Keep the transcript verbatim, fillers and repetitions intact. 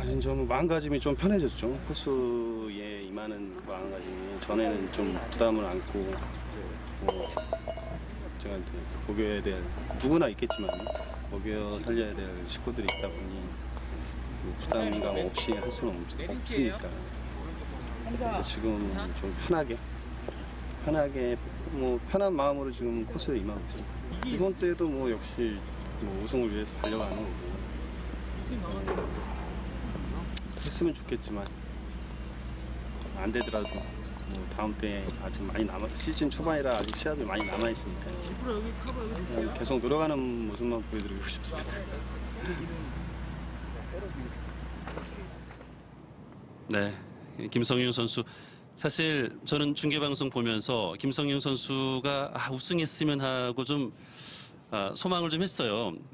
사실 좀 마음가짐이 좀 편해졌죠. 코스에 임하는 그 마음가짐이 전에는 좀 부담을 안고 뭐 제가 이제 먹여야 될 누구나 있겠지만 먹여 살려야 될 식구들이 있다 보니 뭐 부담감 없이 할 수는 없, 없으니까. 근데 지금 좀 편하게 편하게 뭐 편한 마음으로 지금 코스에 임하고 있습니다. 이번 때도 뭐 역시 뭐 우승을 위해서 달려가는 거고 했으면 좋겠지만 안 되더라도 뭐 다음 때 아직 많이 남아 시즌 초반이라 아직 시합이 많이 남아 있으니까 계속 노력하는 모습만 보여드리고 싶습니다. 네, 김성윤 선수. 사실 저는 중계방송 보면서 김성윤 선수가 아, 우승했으면 하고 좀 아, 소망을 좀 했어요.